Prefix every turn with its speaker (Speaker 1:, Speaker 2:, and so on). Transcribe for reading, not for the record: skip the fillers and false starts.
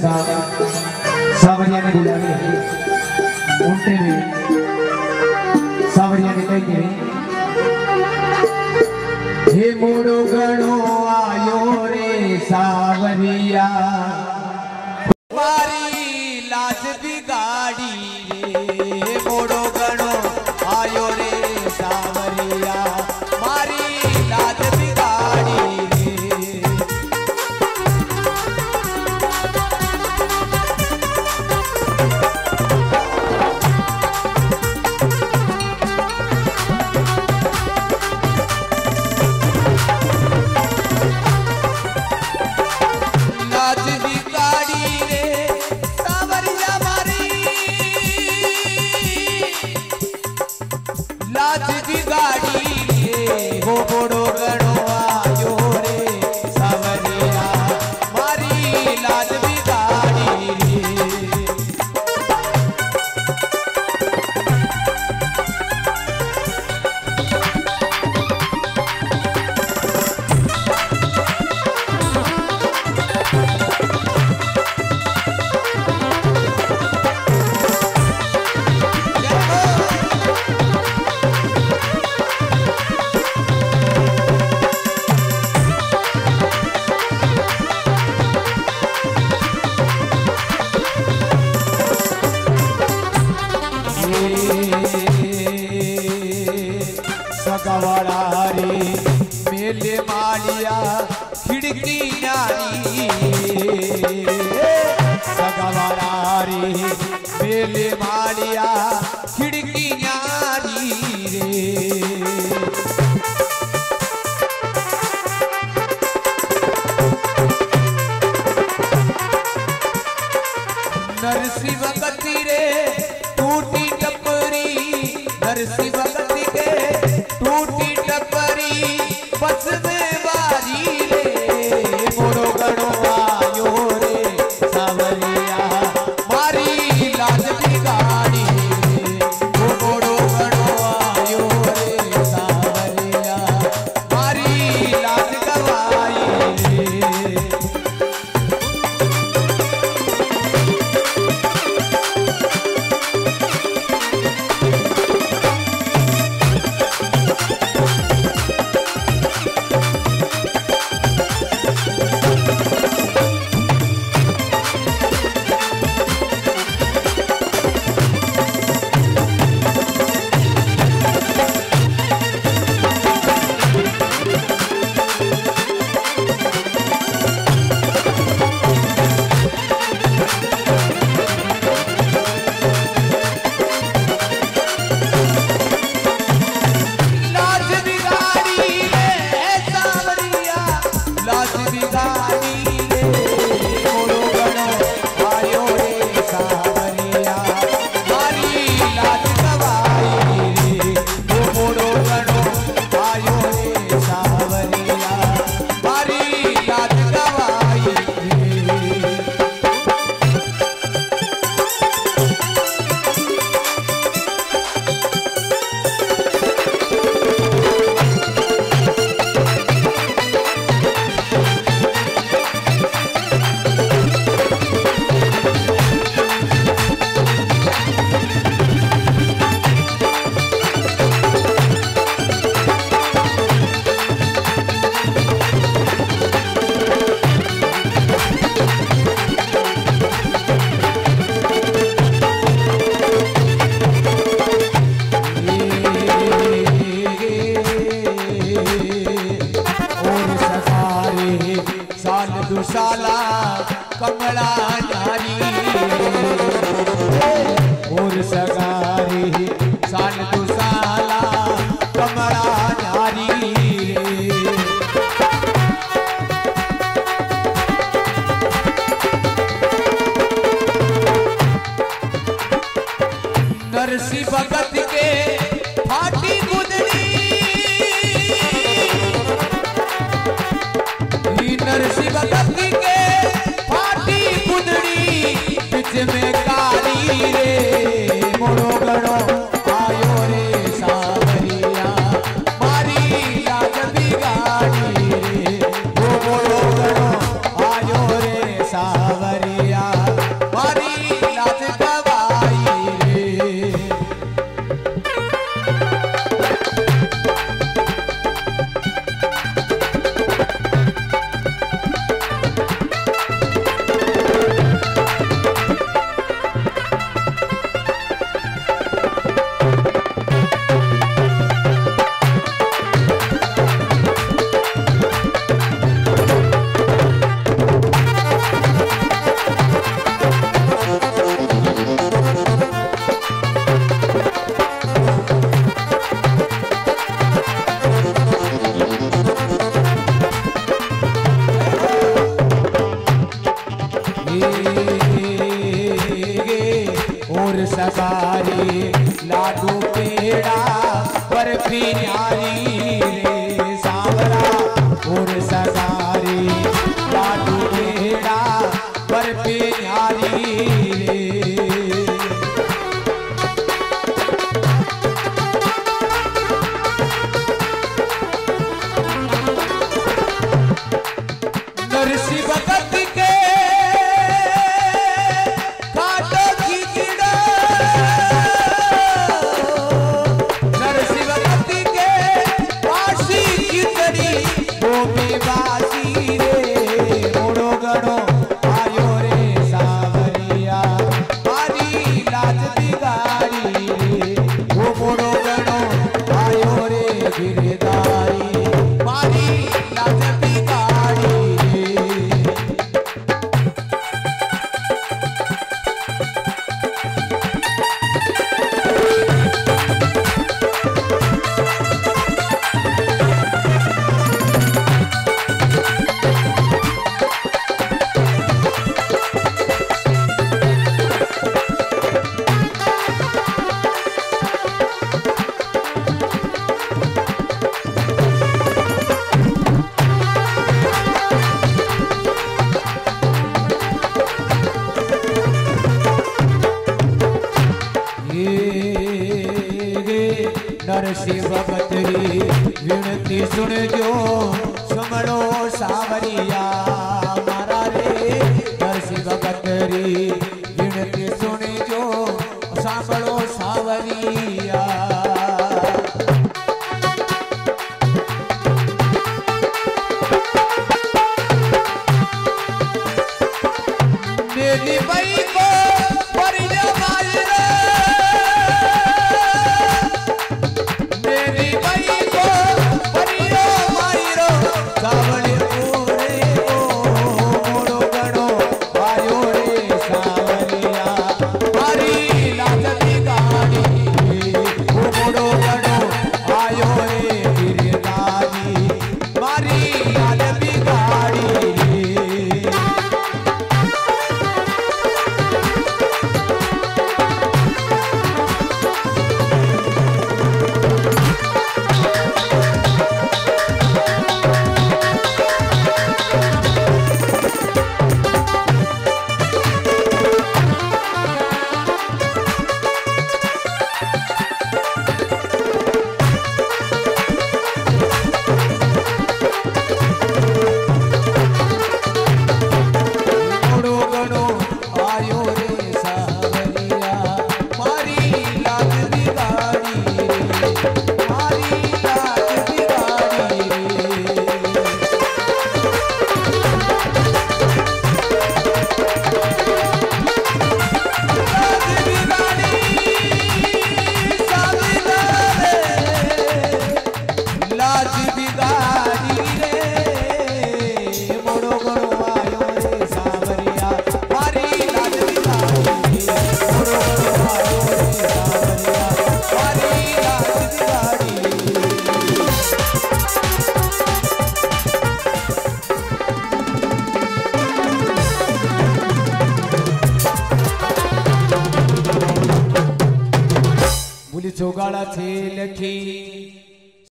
Speaker 1: सावरिया ने बुलावी है उनते भी सावरिया ने कही हे मोड़ो गणो आयो रे सावरिया
Speaker 2: मारी लाज बिगाड़ी रे मोड़ो गणो आयो रे सावरिया मारी लाज बिगाड़ी लाज बिगाड़ी रे हो मोड़ो गणो आयो रे सावरिया मारी लाज बिगाड़ी रे सगवाड़ा रे मेले मालिया खिड़की नारी सगवाड़ा रे मेले मालिया खिड़की नारी रे नरसी वगती रे टूटी टपरी नरसी वगती के टूटी टपरी बस में बारी रे मोड़ो गणो आयो रे सावरिया मारी लाज बिगाड़ी रे मोड़ो गणो आयो रे सावरिया मारी लाज गवाई रे दुशाला कमला नारी और सगारी साल दुशाला कमला नारी नरसी भगत के फाटी गुदड़ी नरसी भगत के फाटी गुदड़ी बिच में काली रे मोड़ो गणो आयो रे सावरिया मारी लाज बिगाड़ी रे मोड़ो गणो आयो रे सावरिया और सवारी लाडू पेड़ा बर्फी न्यारी रे सावरा और सवारी लाडू पेड़ा बर्फी न्यारी रे नरसी भगत के काटो की गिड़ा नरसी भगत के पासी की तड़ी वो बेवासी रे मोड़ो गड़ो आयो रे सावरिया मारी लाज बिगाड़ी रे वो मोड़ो गड़ो आयो रे गिरदारी मारी लाज बिगाड़ी नरसी भगत री विनती सुन जो सुमड़ो सावरिया मारा रे नरसी भगत री विनती सुन जो सांभळो सावरिया मेरी बई को परिया मायरे मेरी बई को परियो मायरो सावली पूरे को मोड़ो गड़ो आयो रे सावलिया मारी लाज बिगाड़ी वो मोड़ो गड़ो आयो रे गिरदारी मारी लाज बिगाड़ी ચોગાળાથી લખી